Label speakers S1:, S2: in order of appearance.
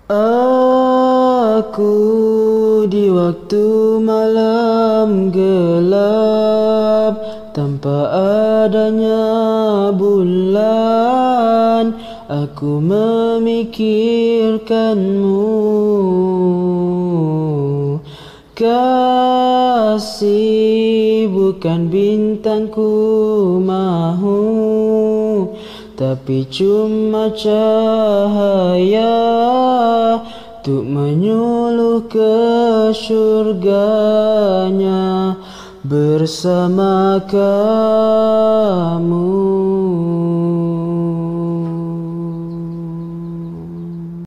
S1: Aku di waktu malam gelap, tanpa adanya bulan, aku memikirkanmu. Kasih bukan bintang ku mahu, tapi cuma cahaya untuk menyuluh ke syurganya bersama kamu.